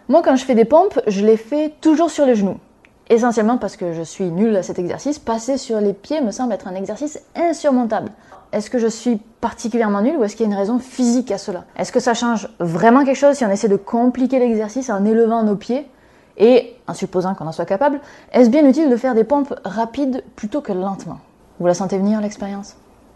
Moi, quand je fais des pompes, je les fais toujours sur les genoux. Essentiellement parce que je suis nulle à cet exercice, passer sur les pieds me semble être un exercice insurmontable. Est-ce que je suis particulièrement nulle ou est-ce qu'il y a une raison physique à cela? Est-ce que ça change vraiment quelque chose si on essaie de compliquer l'exercice en élevant nos pieds? Et, en supposant qu'on en soit capable, est-ce bien utile de faire des pompes rapides plutôt que lentement? Vous la sentez venir l'expérience?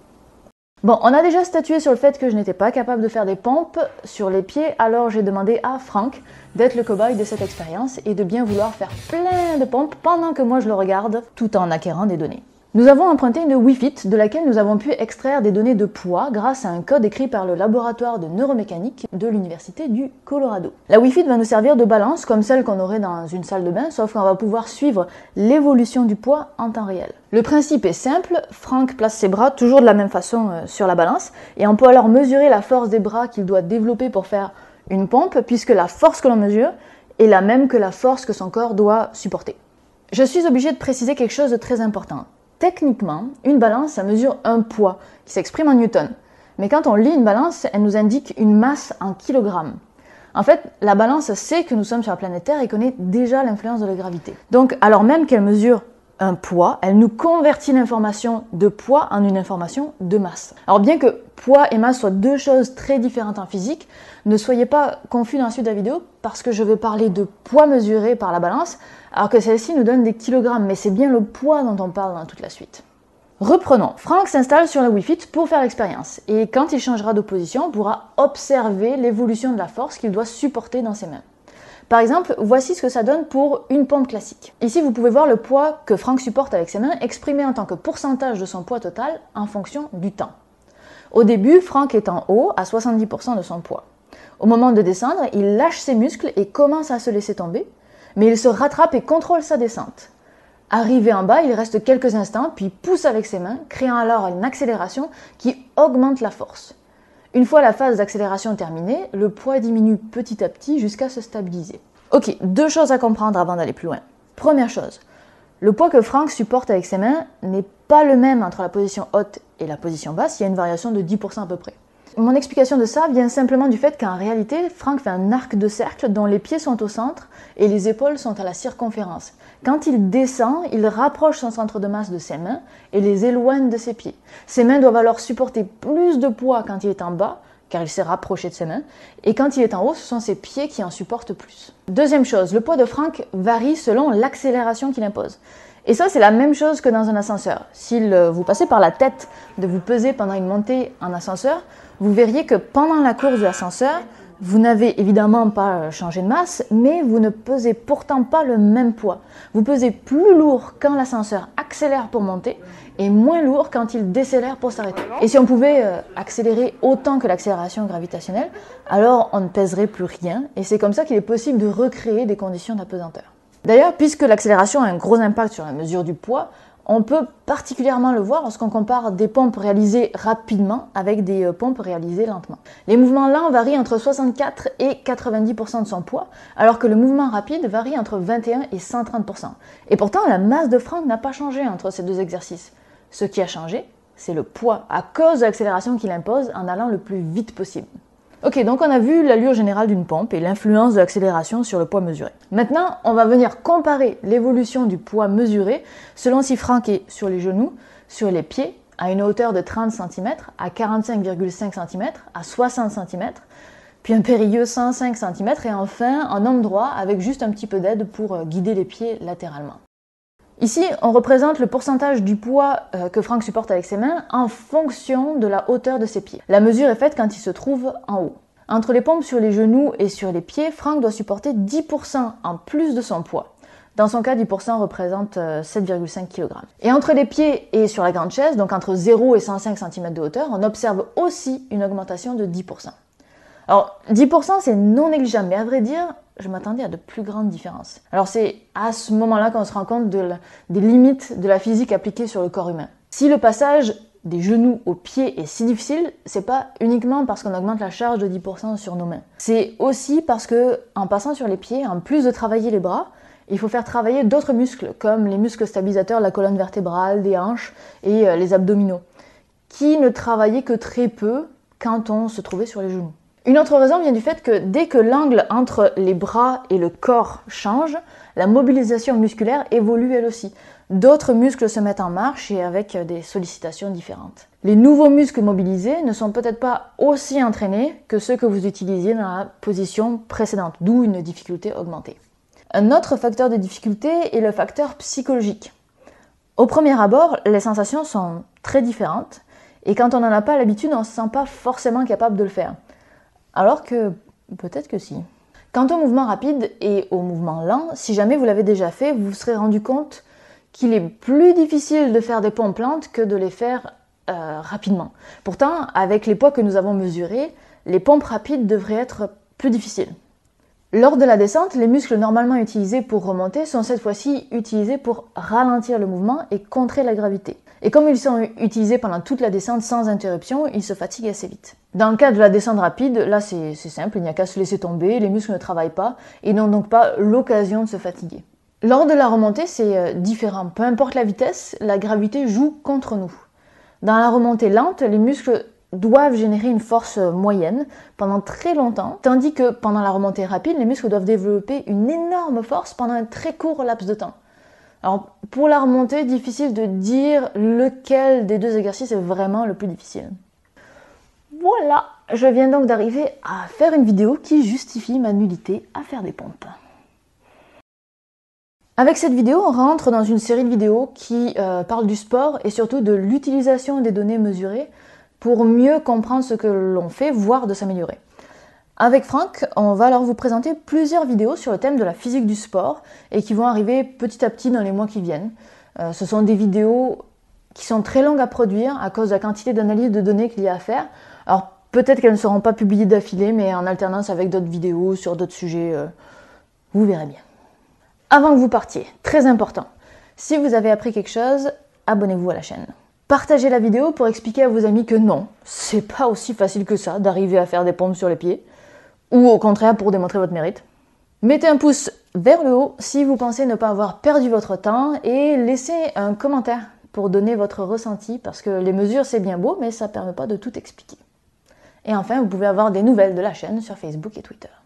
Bon, on a déjà statué sur le fait que je n'étais pas capable de faire des pompes sur les pieds, alors j'ai demandé à Franck d'être le cobaye de cette expérience et de bien vouloir faire plein de pompes pendant que moi je le regarde, tout en acquérant des données. Nous avons emprunté une Wii-Fit de laquelle nous avons pu extraire des données de poids grâce à un code écrit par le laboratoire de neuromécanique de l'Université du Colorado. La Wii-Fit va nous servir de balance comme celle qu'on aurait dans une salle de bain, sauf qu'on va pouvoir suivre l'évolution du poids en temps réel. Le principe est simple, Franck place ses bras toujours de la même façon sur la balance et on peut alors mesurer la force des bras qu'il doit développer pour faire une pompe puisque la force que l'on mesure est la même que la force que son corps doit supporter. Je suis obligée de préciser quelque chose de très important. Techniquement, une balance, ça mesure un poids qui s'exprime en newtons. Mais quand on lit une balance, elle nous indique une masse en kilogrammes. En fait, la balance sait que nous sommes sur la planète Terre et connaît déjà l'influence de la gravité. Donc, alors même qu'elle mesure un poids, elle nous convertit l'information de poids en une information de masse. Alors bien que poids et masse soient deux choses très différentes en physique, ne soyez pas confus dans la suite de la vidéo parce que je vais parler de poids mesuré par la balance, alors que celle-ci nous donne des kilogrammes, mais c'est bien le poids dont on parle dans toute la suite. Reprenons, Franck s'installe sur la Wii-Fit pour faire l'expérience, et quand il changera de position, on pourra observer l'évolution de la force qu'il doit supporter dans ses mains. Par exemple, voici ce que ça donne pour une pompe classique. Ici, vous pouvez voir le poids que Franck supporte avec ses mains exprimé en tant que pourcentage de son poids total en fonction du temps. Au début, Franck est en haut à 70% de son poids. Au moment de descendre, il lâche ses muscles et commence à se laisser tomber, mais il se rattrape et contrôle sa descente. Arrivé en bas, il reste quelques instants, puis pousse avec ses mains, créant alors une accélération qui augmente la force. Une fois la phase d'accélération terminée, le poids diminue petit à petit jusqu'à se stabiliser. Ok, deux choses à comprendre avant d'aller plus loin. Première chose, le poids que Franck supporte avec ses mains n'est pas le même entre la position haute et la position basse, il y a une variation de 10% à peu près. Mon explication de ça vient simplement du fait qu'en réalité, Franck fait un arc de cercle dont les pieds sont au centre et les épaules sont à la circonférence. Quand il descend, il rapproche son centre de masse de ses mains et les éloigne de ses pieds. Ses mains doivent alors supporter plus de poids quand il est en bas, car il s'est rapproché de ses mains, et quand il est en haut, ce sont ses pieds qui en supportent plus. Deuxième chose, le poids de Franck varie selon l'accélération qu'il impose. Et ça, c'est la même chose que dans un ascenseur. Si vous passez par la tête de vous peser pendant une montée en ascenseur, vous verriez que pendant la course de l'ascenseur, vous n'avez évidemment pas changé de masse, mais vous ne pesez pourtant pas le même poids. Vous pesez plus lourd quand l'ascenseur accélère pour monter et moins lourd quand il décélère pour s'arrêter. Et si on pouvait accélérer autant que l'accélération gravitationnelle, alors on ne pèserait plus rien et c'est comme ça qu'il est possible de recréer des conditions d'apesanteur. D'ailleurs, puisque l'accélération a un gros impact sur la mesure du poids, on peut particulièrement le voir lorsqu'on compare des pompes réalisées rapidement avec des pompes réalisées lentement. Les mouvements lents varient entre 64 et 90% de son poids, alors que le mouvement rapide varie entre 21 et 130%. Et pourtant, la masse de Franck n'a pas changé entre ces deux exercices. Ce qui a changé, c'est le poids, à cause de l'accélération qu'il impose en allant le plus vite possible. Ok, donc on a vu l'allure générale d'une pompe et l'influence de l'accélération sur le poids mesuré. Maintenant, on va venir comparer l'évolution du poids mesuré selon si Franck est sur les genoux, sur les pieds, à une hauteur de 30 cm, à 45,5 cm, à 60 cm, puis un périlleux 105 cm et enfin en homme droit avec juste un petit peu d'aide pour guider les pieds latéralement. Ici, on représente le pourcentage du poids que Franck supporte avec ses mains en fonction de la hauteur de ses pieds. La mesure est faite quand il se trouve en haut. Entre les pompes sur les genoux et sur les pieds, Franck doit supporter 10% en plus de son poids. Dans son cas, 10% représente 7,5 kg. Et entre les pieds et sur la grande chaise, donc entre 0 et 105 cm de hauteur, on observe aussi une augmentation de 10%. Alors, 10% c'est non négligeable, mais à vrai dire, je m'attendais à de plus grandes différences. Alors c'est à ce moment-là qu'on se rend compte des limites de la physique appliquée sur le corps humain. Si le passage des genoux aux pieds est si difficile, c'est pas uniquement parce qu'on augmente la charge de 10% sur nos mains. C'est aussi parce que, en passant sur les pieds, en plus de travailler les bras, il faut faire travailler d'autres muscles, comme les muscles stabilisateurs de la colonne vertébrale, des hanches et les abdominaux, qui ne travaillaient que très peu quand on se trouvait sur les genoux. Une autre raison vient du fait que dès que l'angle entre les bras et le corps change, la mobilisation musculaire évolue elle aussi. D'autres muscles se mettent en marche et avec des sollicitations différentes. Les nouveaux muscles mobilisés ne sont peut-être pas aussi entraînés que ceux que vous utilisiez dans la position précédente, d'où une difficulté augmentée. Un autre facteur de difficulté est le facteur psychologique. Au premier abord, les sensations sont très différentes et quand on n'en a pas l'habitude, on ne se sent pas forcément capable de le faire. Alors que peut-être que si. Quant au mouvement rapide et au mouvement lent, si jamais vous l'avez déjà fait, vous vous serez rendu compte qu'il est plus difficile de faire des pompes lentes que de les faire rapidement. Pourtant, avec les poids que nous avons mesurés, les pompes rapides devraient être plus difficiles. Lors de la descente, les muscles normalement utilisés pour remonter sont cette fois-ci utilisés pour ralentir le mouvement et contrer la gravité. Et comme ils sont utilisés pendant toute la descente sans interruption, ils se fatiguent assez vite. Dans le cas de la descente rapide, là c'est simple, il n'y a qu'à se laisser tomber, les muscles ne travaillent pas et n'ont donc pas l'occasion de se fatiguer. Lors de la remontée, c'est différent. Peu importe la vitesse, la gravité joue contre nous. Dans la remontée lente, les muscles doivent générer une force moyenne pendant très longtemps, tandis que pendant la remontée rapide, les muscles doivent développer une énorme force pendant un très court laps de temps. Alors pour la remontée, difficile de dire lequel des deux exercices est vraiment le plus difficile. Voilà, je viens donc d'arriver à faire une vidéo qui justifie ma nullité à faire des pompes. Avec cette vidéo, on rentre dans une série de vidéos qui parle du sport et surtout de l'utilisation des données mesurées pour mieux comprendre ce que l'on fait, voire de s'améliorer. Avec Franck, on va alors vous présenter plusieurs vidéos sur le thème de la physique du sport et qui vont arriver petit à petit dans les mois qui viennent. Ce sont des vidéos qui sont très longues à produire à cause de la quantité d'analyse de données qu'il y a à faire. Alors peut-être qu'elles ne seront pas publiées d'affilée, mais en alternance avec d'autres vidéos sur d'autres sujets, vous verrez bien. Avant que vous partiez, très important, si vous avez appris quelque chose, abonnez-vous à la chaîne. Partagez la vidéo pour expliquer à vos amis que non, c'est pas aussi facile que ça d'arriver à faire des pompes sur les pieds, ou au contraire pour démontrer votre mérite. Mettez un pouce vers le haut si vous pensez ne pas avoir perdu votre temps et laissez un commentaire pour donner votre ressenti parce que les mesures c'est bien beau mais ça ne permet pas de tout expliquer. Et enfin, vous pouvez avoir des nouvelles de la chaîne sur Facebook et Twitter.